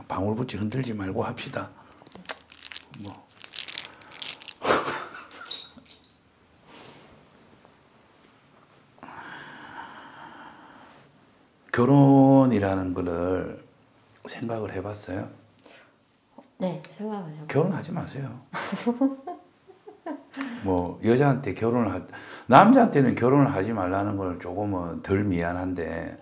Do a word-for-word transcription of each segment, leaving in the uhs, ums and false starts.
방울붙이 흔들지 말고 합시다. 뭐. 결혼이라는 거를 생각을 해봤어요? 네, 생각은 해봤어요. 결혼하지 마세요. 뭐 여자한테 결혼을 하, 남자한테는 결혼을 하지 말라는 걸 조금은 덜 미안한데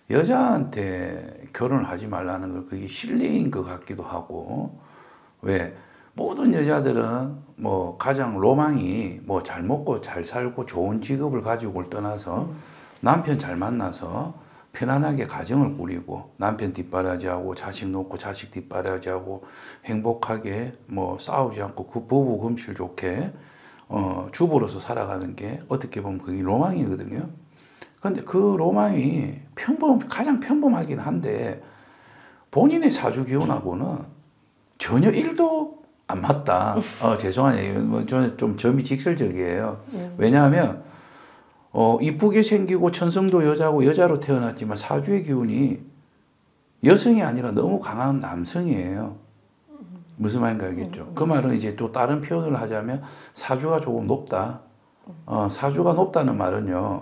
여자한테 결혼을 하지 말라는 걸 그게 실례인 것 같기도 하고. 왜 모든 여자들은 뭐 가장 로망이 뭐 잘 먹고 잘 살고 좋은 직업을 가지고를 떠나서 음. 남편 잘 만나서 편안하게 가정을 꾸리고 남편 뒷바라지하고 자식 놓고 자식 뒷바라지하고 행복하게 뭐 싸우지 않고 그 부부 금실 좋게 어, 주부로서 살아가는 게 어떻게 보면 그게 로망이거든요. 근데 그 로망이 평범, 가장 평범하긴 한데 본인의 사주 기운하고는 전혀 일도 안 맞다. 어, 죄송하네요. 뭐 저는 좀 점이 직설적이에요. 음. 왜냐하면 어, 이쁘게 생기고 천성도 여자고 여자로 태어났지만 사주의 기운이 여성이 아니라 너무 강한 남성이에요. 무슨 말인가 알겠죠? 그 말은 이제 또 다른 표현을 하자면 사주가 조금 높다. 어, 사주가 높다는 말은요.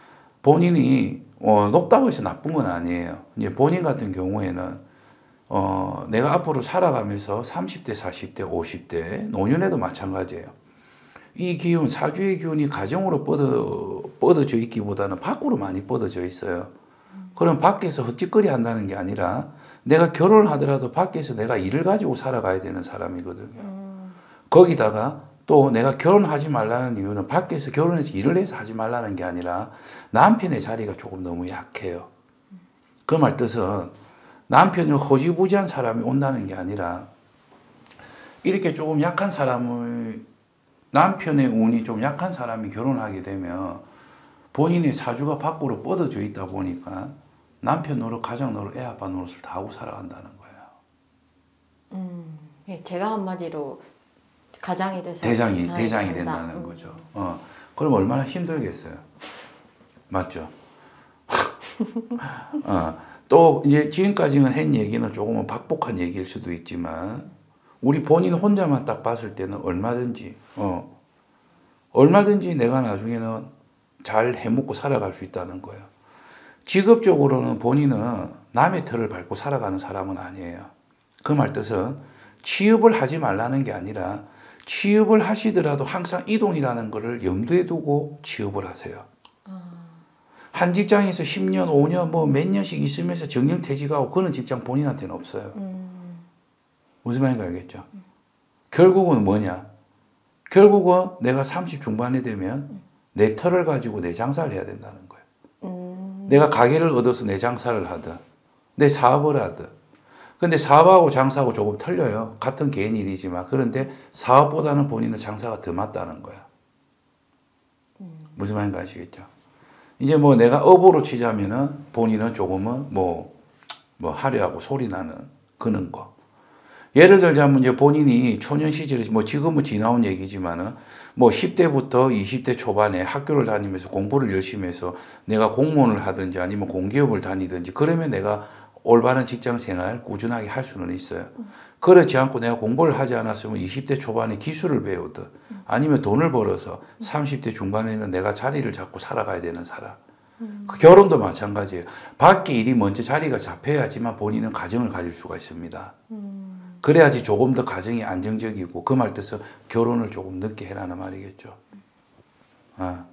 본인이 어, 높다고 해서 나쁜 건 아니에요. 이제 본인 같은 경우에는 어, 내가 앞으로 살아가면서 삼십 대, 사십 대, 오십 대 노년에도 마찬가지예요. 이 기운, 사주의 기운이 가정으로 뻗어, 뻗어져 있기보다는 밖으로 많이 뻗어져 있어요. 그럼 밖에서 헛짓거리 한다는 게 아니라 내가 결혼을 하더라도 밖에서 내가 일을 가지고 살아가야 되는 사람이거든요. 음. 거기다가 또 내가 결혼하지 말라는 이유는 밖에서 결혼해서 일을 해서 하지 말라는 게 아니라 남편의 자리가 조금 너무 약해요. 그 말 뜻은 남편을 허지부지한 사람이 온다는 게 아니라 이렇게 조금 약한 사람을 남편의 운이 좀 약한 사람이 결혼하게 되면 본인의 사주가 밖으로 뻗어져 있다 보니까 남편 노릇, 가장 노릇, 애 아빠 노릇을 다 하고 살아간다는 거예요. 음, 제가 한마디로 가장이 돼서 대장이 대장이 된다는 음. 거죠. 어, 그럼 얼마나 힘들겠어요. 맞죠? 어, 또 이제 지금까지는 한 얘기는 조금은 박복한 얘기일 수도 있지만 우리 본인 혼자만 딱 봤을 때는 얼마든지 어, 얼마든지 내가 나중에는 잘 해먹고 살아갈 수 있다는 거예요. 직업적으로는 본인은 남의 터를 밟고 살아가는 사람은 아니에요. 그 말 뜻은 취업을 하지 말라는 게 아니라 취업을 하시더라도 항상 이동이라는 것을 염두에 두고 취업을 하세요. 한 직장에서 십 년, 오 년, 뭐 몇 년씩 있으면서 정년퇴직하고 그런 직장 본인한테는 없어요. 음. 무슨 말인지 알겠죠? 음. 결국은 뭐냐? 결국은 내가 삼십 중반에 되면 음. 내 터를 가지고 내 장사를 해야 된다는 거예요. 음. 내가 가게를 얻어서 내 장사를 하든 내 사업을 하든. 근데 사업하고 장사하고 조금 틀려요. 같은 개인 일이지만. 그런데 사업보다는 본인은 장사가 더 맞다는 거야. 음. 무슨 말인지 아시겠죠? 이제 뭐 내가 업으로 치자면은 본인은 조금은 뭐, 뭐 화려하고 소리 나는 그런 거. 예를 들자면 이제 본인이 초년 시절에 뭐 지금은 지나온 얘기지만은 뭐 십 대부터 이십 대 초반에 학교를 다니면서 공부를 열심히 해서 내가 공무원을 하든지 아니면 공기업을 다니든지 그러면 내가 올바른 직장 생활 꾸준하게 할 수는 있어요. 그렇지 않고 내가 공부를 하지 않았으면 이십 대 초반에 기술을 배우든 아니면 돈을 벌어서 삼십 대 중반에는 내가 자리를 잡고 살아가야 되는 사람. 그 결혼도 마찬가지예요. 밖에 일이 먼저 자리가 잡혀야지만 본인은 가정을 가질 수가 있습니다. 그래야지 조금 더 가정이 안정적이고 그 말 뜻은 결혼을 조금 늦게 해라는 말이겠죠. 아.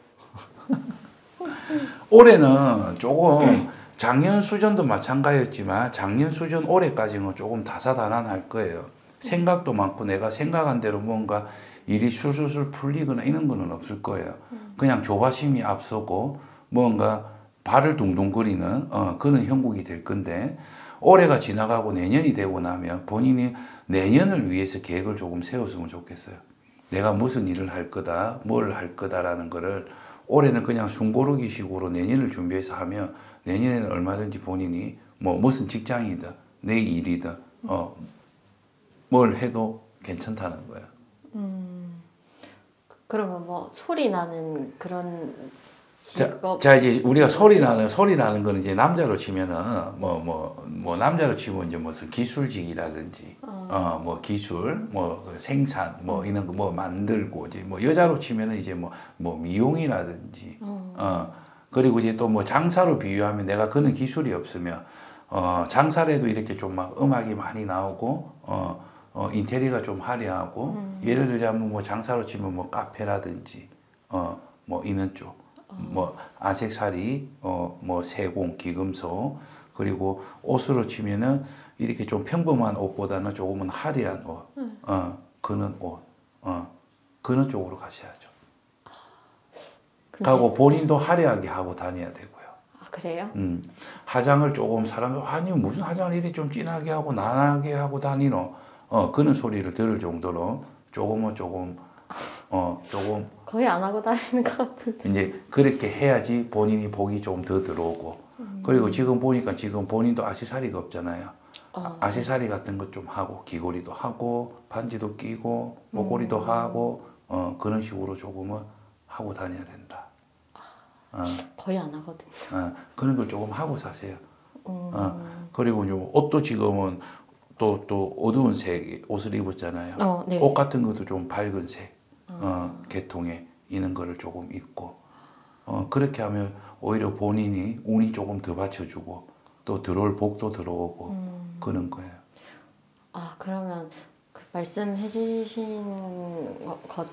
올해는 조금 작년 수준도 마찬가지였지만 작년 수준 올해까지는 조금 다사다난할 거예요. 생각도 많고 내가 생각한 대로 뭔가 일이 술술술 풀리거나 이런 거는 없을 거예요. 그냥 조바심이 앞서고 뭔가 발을 둥둥거리는 어, 그런 형국이 될 건데 올해가 지나가고 내년이 되고 나면 본인이 내년을 위해서 계획을 조금 세웠으면 좋겠어요. 내가 무슨 일을 할 거다, 뭘 할 거다라는 거를 올해는 그냥 숨고르기 식으로 내년을 준비해서 하면 내년에는 얼마든지 본인이 뭐 무슨 직장이든 내 일이든 어, 뭘 해도 괜찮다는 거예요. 음, 그러면 뭐 소리 나는 그런 직업. 자, 자 이제 우리가 소리 나는 소리 나는 거는 이제 남자로 치면은 뭐 뭐 뭐 남자로 치면 이제 무슨 기술직이라든지 어 뭐 기술 뭐 생산 뭐 이런 거 뭐 만들고 이제 뭐 여자로 치면은 이제 뭐 뭐 미용이라든지 어 그리고 이제 또 뭐 장사로 비유하면 내가 그는 기술이 없으면 어 장사를 해도 이렇게 좀 막 음악이 많이 나오고 어 어 인테리어가 좀 화려하고 음. 예를 들자면 뭐 장사로 치면 뭐 카페라든지 어 뭐 이런 쪽 뭐 아색사리, 어 뭐 세공, 기금속 그리고 옷으로 치면은 이렇게 좀 평범한 옷보다는 조금은 화려한 옷, 음. 어 그는 옷, 어 그런 쪽으로 가셔야죠. 하고 본인도 화려하게 하고 다녀야 되고요. 아 그래요? 음 화장을 조금 사람들 아니 무슨 화장을 이리 좀 진하게 하고 난하게 하고 다니노, 어 그런 소리를 들을 정도로 조금은 조금 어 조금 거의 안 하고 다니는 것 같은데. 이제 그렇게 해야지 본인이 복이 좀 더 들어오고 음. 그리고 지금 보니까 지금 본인도 아시사리가 없잖아요. 어, 아시사리 같은 것 좀 하고 귀걸이도 하고 반지도 끼고 목걸이도 음. 하고 어 그런 식으로 조금은 하고 다녀야 된다. 어. 거의 안 하거든요. 어, 그런 걸 조금 하고 사세요. 음. 어, 그리고 좀 옷도 지금은 또 또 어두운 색 옷을 입었잖아요. 어, 네. 옷 같은 것도 좀 밝은 색 어, 계통에 있는 거를 조금 입고 어, 그렇게 하면 오히려 본인이 운이 조금 더 받쳐주고 또 들어올 복도 들어오고 음. 그런 거예요. 아 그러면 그 말씀해주신 것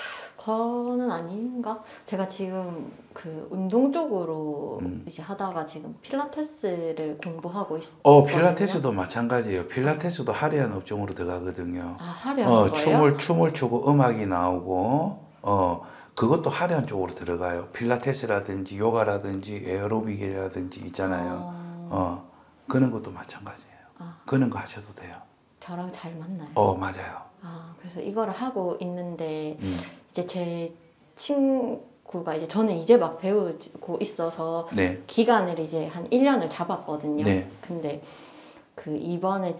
거는 아닌가? 제가 지금 그 운동 쪽으로 음. 이제 하다가 지금 필라테스를 공부하고 있어요. 어, 필라테스도 마찬가지예요. 필라테스도 화려한 업종으로 들어가거든요. 아, 화려한 어, 거예요? 춤을 춤을 추고 음악이 나오고 어, 그것도 화려한 쪽으로 들어가요. 필라테스라든지 요가라든지 에어로빅이라든지 있잖아요. 어, 어 그런 것도 마찬가지예요. 아. 그런 거 하셔도 돼요. 저랑 잘 맞나요? 어, 맞아요. 아, 그래서 이거를 하고 있는데 음. 이제 제 친구가 이제 저는 이제 막 배우고 있어서 네. 기간을 이제 한 일 년을 잡았거든요. 네. 근데 그 이번에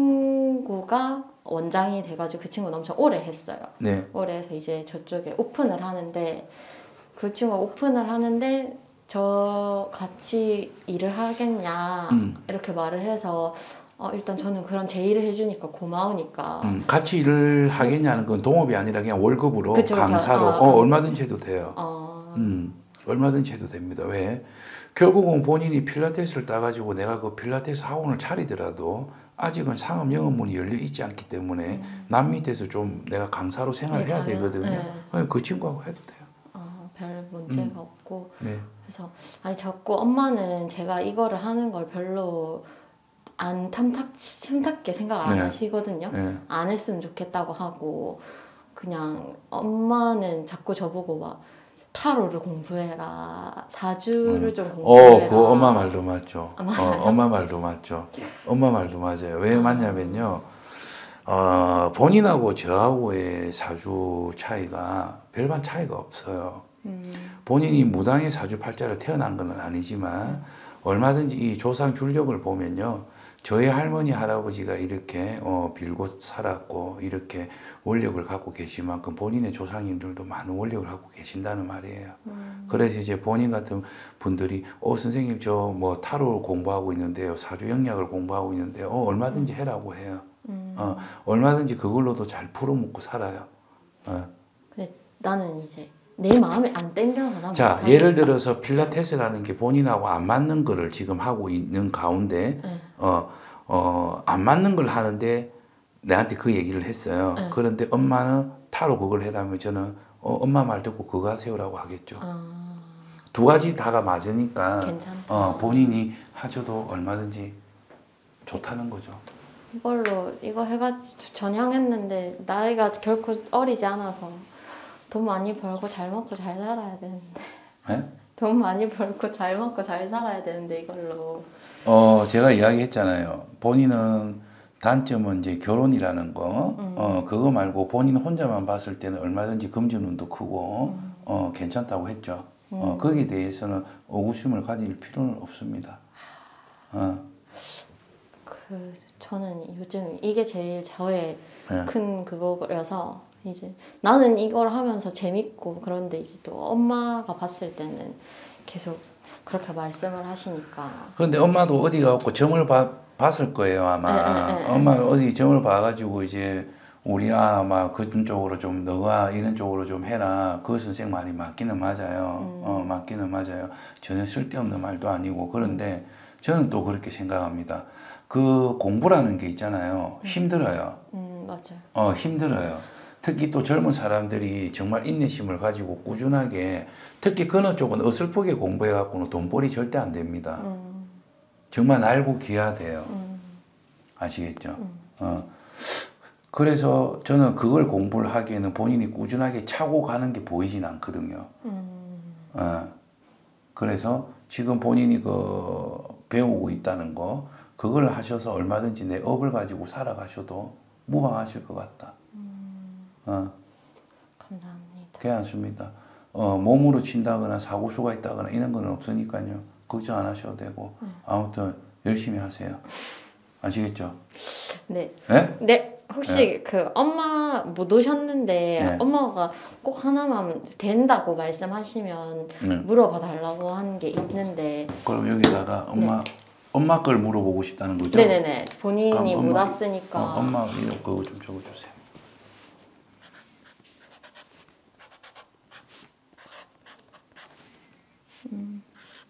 친구가 원장이 돼가지고 그 친구는 엄청 오래 했어요. 네. 오래 해서 이제 저쪽에 오픈을 하는데 그 친구가 오픈을 하는데 저 같이 일을 하겠냐 음. 이렇게 말을 해서 어, 일단 저는 그런 제의를 해주니까 고마우니까 음, 같이 일을 하겠냐는 건 동업이 아니라 그냥 월급으로 그쵸, 강사로 아, 어, 얼마든지 해도 돼요. 어... 음, 얼마든지 해도 됩니다. 왜? 결국은 본인이 필라테스를 따가지고 내가 그 필라테스 학원을 차리더라도 아직은 상업 영업문이 열려 있지 않기 때문에 음. 남 밑에서 좀 내가 강사로 생활해야 네, 되거든요. 네. 그 친구하고 해도 돼요. 어, 별 문제가 음. 없고 네. 그래서 아니 자꾸 엄마는 제가 이거를 하는 걸 별로 안 탐탁, 탐탁게 생각 안 네. 하시거든요. 네. 안 했으면 좋겠다고 하고 그냥 엄마는 자꾸 저보고 막 타로를 공부해라, 사주를 음. 좀 공부해라. 어, 그 엄마 말도 맞죠. 아, 맞아요? 어, 엄마 말도 맞죠. 엄마 말도 맞아요. 왜 아. 맞냐면요. 어, 본인하고 저하고의 사주 차이가 별반 차이가 없어요. 음. 본인이 무당의 사주팔자로 태어난 건 아니지만 음. 얼마든지 이 조상 줄력을 보면요. 저희 할머니 할아버지가 이렇게 어, 빌고 살았고 이렇게 원력을 갖고 계신 만큼 본인의 조상님들도 많은 원력을 갖고 계신다는 말이에요. 음. 그래서 이제 본인 같은 분들이 어 선생님 저 뭐 타로 공부하고 있는데요, 사주 영역을 공부하고 있는데요, 어, 얼마든지 해라고 해요. 음. 어, 얼마든지 그걸로도 잘 풀어먹고 살아요. 어. 근데 나는 이제 내 마음에 안 땡겨서 자 예를 들어서 필라테스라는 게 본인하고 안 맞는 거를 지금 하고 있는 가운데 네. 어, 어, 안 맞는 걸 하는데 내한테 그 얘기를 했어요. 네. 그런데 엄마는 타로 그걸 해라면 저는 어, 엄마 말 듣고 그거 하세요라고 하겠죠. 아... 두 가지 다가 맞으니까 괜찮다. 어, 본인이 하셔도 얼마든지 좋다는 거죠. 이걸로 이거 해가지고 전향했는데 나이가 결코 어리지 않아서 돈 많이 벌고 잘 먹고 잘 살아야 되는데. 네? 돈 많이 벌고 잘 먹고 잘 살아야 되는데 이걸로. 어, 제가 이야기했잖아요. 본인은 단점은 이제 결혼이라는 거. 음. 어, 그거 말고 본인 혼자만 봤을 때는 얼마든지 금전운도 크고 음. 어, 괜찮다고 했죠. 음. 어, 거기에 대해서는 의구심을 가질 필요는 없습니다. 어. 그 저는 요즘 이게 제일 저의 네. 큰 그거여서 이제 나는 이걸 하면서 재밌고 그런데 이제 또 엄마가 봤을 때는 계속 그렇게 말씀을 하시니까. 근데 엄마도 어디 가고 점을 봐, 봤을 거예요 아마. 에, 에, 에, 엄마 어디 점을 봐가지고 이제 우리 아마 그런 쪽으로 좀 너가 이런 쪽으로 좀 해라. 그 선생 말이 맞기는 맞아요. 음. 어 맞기는 맞아요. 전혀 쓸데없는 말도 아니고. 그런데 저는 또 그렇게 생각합니다. 그 공부라는 게 있잖아요. 힘들어요. 음 맞아요. 어 힘들어요. 특히 또 젊은 사람들이 정말 인내심을 가지고 꾸준하게, 특히 그런 쪽은 어설프게 공부해 갖고는 돈벌이 절대 안 됩니다. 음. 정말 날고 기야 돼요. 음. 아시겠죠? 음. 어. 그래서 저는 그걸 공부를 하기에는 본인이 꾸준하게 차고 가는 게 보이진 않거든요. 음. 어. 그래서 지금 본인이 그 배우고 있다는 거, 그걸 하셔서 얼마든지 내 업을 가지고 살아가셔도 무방하실 것 같다. 어. 감사합니다. 괜찮습니다. 어, 몸으로 친다거나 사고수가 있다거나 이런 건 없으니까요. 걱정 안 하셔도 되고. 네. 아무튼 열심히 하세요. 아시겠죠? 네. 네? 네. 혹시 네. 그 엄마 못 오셨는데 네. 엄마가 꼭 하나만 된다고 말씀하시면 네. 물어봐 달라고 한 게 있는데. 그럼 여기다가 엄마 네. 엄마 걸 물어보고 싶다는 거죠? 네네네. 본인이 못 엄마, 왔으니까. 어, 엄마 이름 그거 좀 적어주세요. 음.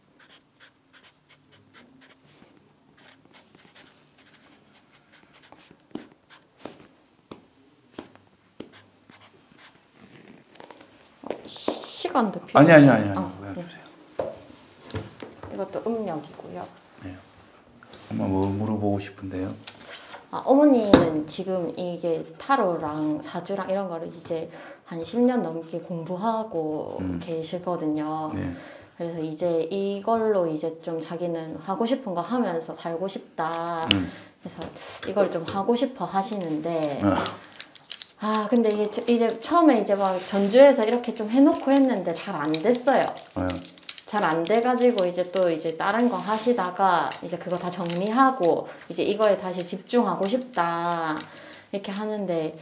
어, 시간도 필요. 아니 아니 아니 아니. 아, 네. 주세요. 이것도 음력이고요. 네. 엄마 뭐 물어보고 싶은데요? 아, 어머니는 지금 이게 타로랑 사주랑 이런 거를 이제 한 십 년 넘게 공부하고 음. 계시거든요. 네. 그래서 이제 이걸로 이제 좀 자기는 하고 싶은 거 하면서 살고 싶다. 음. 그래서 이걸 좀 하고 싶어 하시는데 어. 아 근데 이게 이제 처음에 이제 막 전주에서 이렇게 좀 해놓고 했는데 잘 안 됐어요. 어. 잘 안 돼가지고 이제 또 이제 다른 거 하시다가 이제 그거 다 정리하고 이제 이거에 다시 집중하고 싶다 이렇게 하는데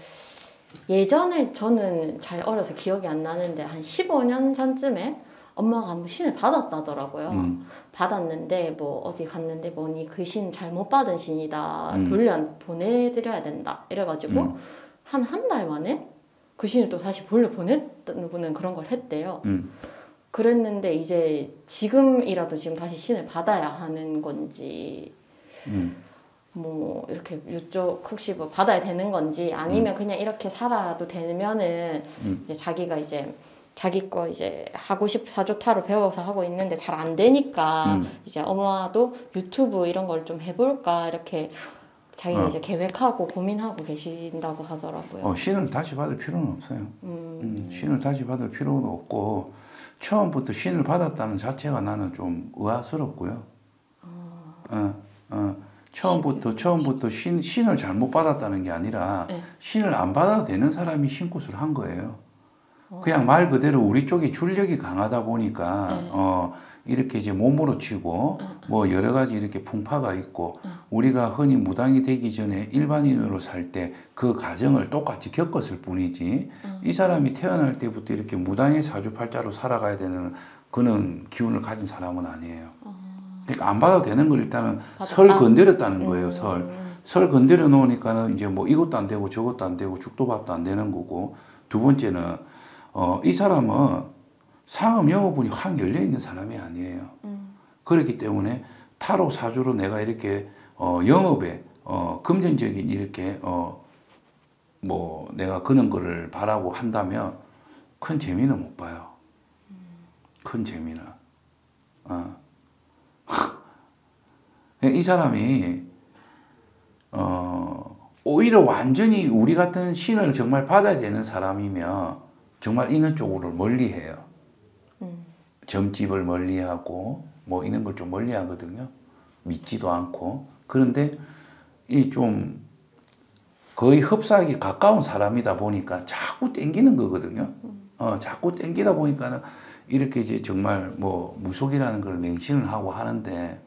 예전에 저는 잘 어려서 기억이 안 나는데 한 십오 년 전쯤에 엄마가 한번 신을 받았다더라고요. 음. 받았는데 뭐 어디 갔는데 뭐니 그 신 잘못 받은 신이다. 음. 돌려 보내드려야 된다. 이래가지고 음. 한 한 달 만에 그 신을 또 다시 돌려 보내는 그런 걸 했대요. 음. 그랬는데 이제 지금이라도 지금 다시 신을 받아야 하는 건지 음. 뭐 이렇게 요쪽 혹시 뭐 받아야 되는 건지 아니면 음. 그냥 이렇게 살아도 되면은 음. 이제 자기가 이제 자기 거 이제 하고 싶 사조타로 배워서 하고 있는데 잘 안 되니까 음. 이제 엄마도 유튜브 이런 걸 좀 해볼까 이렇게 자기가 어. 이제 계획하고 고민하고 계신다고 하더라고요. 어, 신을 다시 받을 필요는 없어요. 음. 음, 신을 다시 받을 필요도 없고 처음부터 신을 받았다는 자체가 나는 좀 의아스럽고요. 어. 어, 어. 처음부터 처음부터 신 신을 잘못 받았다는 게 아니라 네. 신을 안 받아도 되는 사람이 신굿을 한 거예요. 어. 그냥 말 그대로 우리 쪽이 출력이 강하다 보니까 네. 어 이렇게 이제 몸으로 치고 어. 뭐 여러 가지 이렇게 풍파가 있고 어. 우리가 흔히 무당이 되기 전에 일반인으로 살 때 그 과정을 똑같이 겪었을 뿐이지 어. 이 사람이 태어날 때부터 이렇게 무당의 사주팔자로 살아가야 되는 그런 기운을 가진 사람은 아니에요. 어. 그러니까 안 받아도 되는 걸 일단은 받았다? 설 건드렸다는 거예요. 음. 설. 설 건드려 놓으니까는 이제 뭐 이것도 안 되고 저것도 안 되고 죽도 밥도 안 되는 거고 두 번째는 어, 이 사람은 상업 영업운이 확 열려 있는 사람이 아니에요. 음. 그렇기 때문에 타로 사주로 내가 이렇게 어, 영업에 어, 금전적인 이렇게 어, 뭐 내가 그런 거를 바라고 한다면 큰 재미는 못 봐요. 음. 큰 재미는. 어. 이 사람이 어, 오히려 완전히 우리 같은 신을 정말 받아야 되는 사람이면 정말 이런 쪽으로 멀리해요. 음. 점집을 멀리하고 뭐 이런 걸 좀 멀리하거든요. 믿지도 않고. 그런데 이 좀 거의 흡사하기 가까운 사람이다 보니까 자꾸 땡기는 거거든요. 음. 어, 자꾸 땡기다 보니까는 이렇게 이제 정말 뭐 무속이라는 걸 맹신을 하고 하는데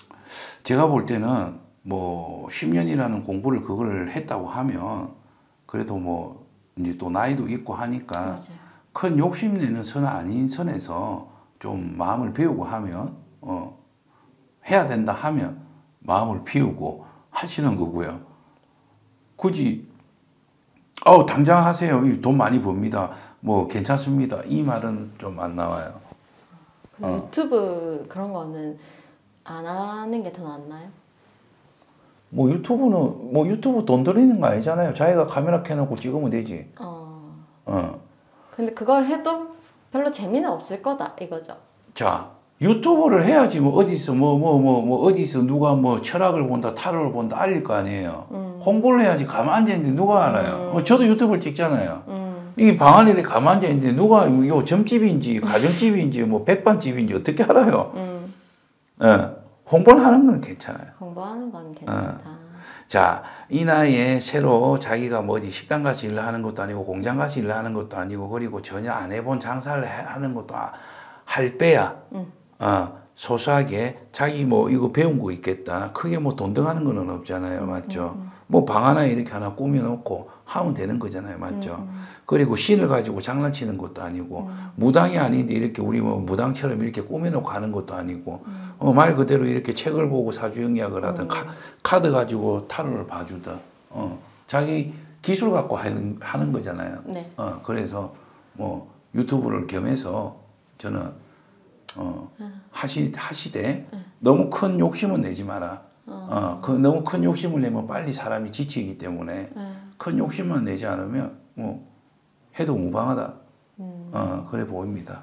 제가 볼 때는 뭐 십 년이라는 공부를 그걸 했다고 하면 그래도 뭐 이제 또 나이도 있고 하니까 맞아요. 큰 욕심 내는 선 아닌 선에서 좀 마음을 비우고 하면 어 해야 된다 하면 마음을 비우고 하시는 거고요. 굳이 어 당장 하세요. 돈 많이 법니다. 뭐 괜찮습니다. 이 말은 좀 안 나와요. 그럼 어. 유튜브 그런 거는 안 하는 게 더 낫나요? 뭐 유튜브는 뭐 유튜브 돈 들이는 거 아니잖아요. 자기가 카메라 켜놓고 찍으면 되지. 어. 어. 근데 그걸 해도 별로 재미는 없을 거다 이거죠. 자, 유튜브를 해야지 뭐 어디서 뭐 뭐 뭐 뭐 어디서 누가 뭐 철학을 본다, 타로를 본다 알릴 거 아니에요. 음. 홍보를 해야지 가만 앉아 있는데 누가 알아요? 음. 어, 저도 유튜브를 찍잖아요. 음. 이 방 안에 가만 앉아 있는데 누가 요 점집인지 가정집인지 뭐 백반집인지 어떻게 알아요? 음. 예. 홍보를 하는 건 괜찮아요. 홍보하는 건 괜찮다. 어. 자, 이 나이에 새로 자기가 뭐 어디 식당 가서 일을 하는 것도 아니고 공장 가서 일을 하는 것도 아니고 그리고 전혀 안 해본 장사를 하는 것도 할 빼야 음. 어, 소소하게 자기 뭐 이거 배운 거 있겠다. 크게 뭐 돈 들어가는 거는 없잖아요. 맞죠? 음, 음. 뭐 방 하나 이렇게 하나 꾸며놓고 하면 되는 거잖아요. 맞죠? 음, 음. 그리고 신을 가지고 장난치는 것도 아니고 음. 무당이 아닌데 이렇게 우리 뭐 무당처럼 이렇게 꾸며놓고 하는 것도 아니고 음. 어, 말 그대로 이렇게 책을 보고 사주영약을 하든 음. 카, 카드 가지고 타로를 봐주든 어, 자기 기술 갖고 하는, 하는 거잖아요. 네. 어, 그래서 뭐 유튜브를 겸해서 저는 어, 음. 하시, 하시되 음. 너무 큰 욕심은 내지 마라. 어. 어, 그 너무 큰 욕심을 내면 빨리 사람이 지치기 때문에 음. 큰 욕심만 내지 않으면 뭐 해도 무방하다. 음. 어, 그래 보입니다.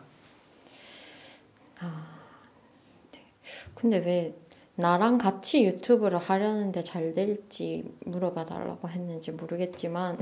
아, 네. 근데 왜 나랑 같이 유튜브를 하려는데 잘 될지 물어봐 달라고 했는지 모르겠지만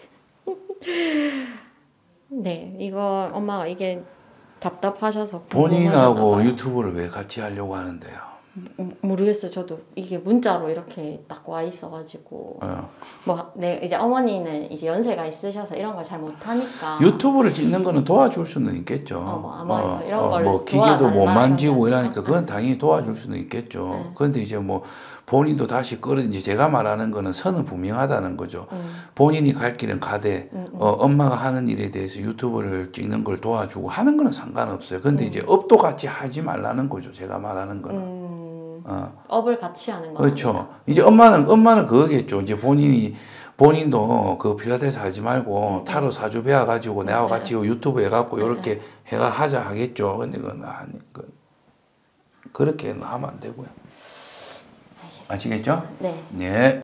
네, 이거 엄마가 이게 답답하셔서 본인하고 유튜브를 왜 같이 하려고 하는데요? 모르겠어요. 저도 이게 문자로 이렇게 딱 와 있어가지고 어. 뭐 네, 이제 어머니는 이제 연세가 있으셔서 이런 걸 잘 못하니까 유튜브를 찍는 거는 도와줄 수는 있겠죠. 어, 뭐 아마 어, 이런 어, 걸 뭐 기계도 못 만지고 이러니까 그건 당연히 도와줄 수는 있겠죠. 네. 그런데 이제 뭐 본인도 다시 끌어 이제 제가 말하는 거는 선은 분명하다는 거죠. 음. 본인이 갈 길은 가되 음, 음. 어, 엄마가 하는 일에 대해서 유튜브를 찍는 걸 도와주고 하는 거는 상관없어요. 근데 음. 이제 업도 같이 하지 말라는 거죠. 제가 말하는 거는. 음. 어. 업을 같이 하는 거 그렇죠. 아니다. 이제 엄마는 엄마는 그거겠죠. 이제 본인이 본인도 그 필라테스 하지 말고 네. 타로 사주 배워 가지고 네. 내가 같이 유튜브 해 갖고 이렇게 네. 해가 하자 하겠죠. 근데 그건 아니 그 그렇게 하면 안 되고요. 알겠습니다. 아시겠죠? 네. 네.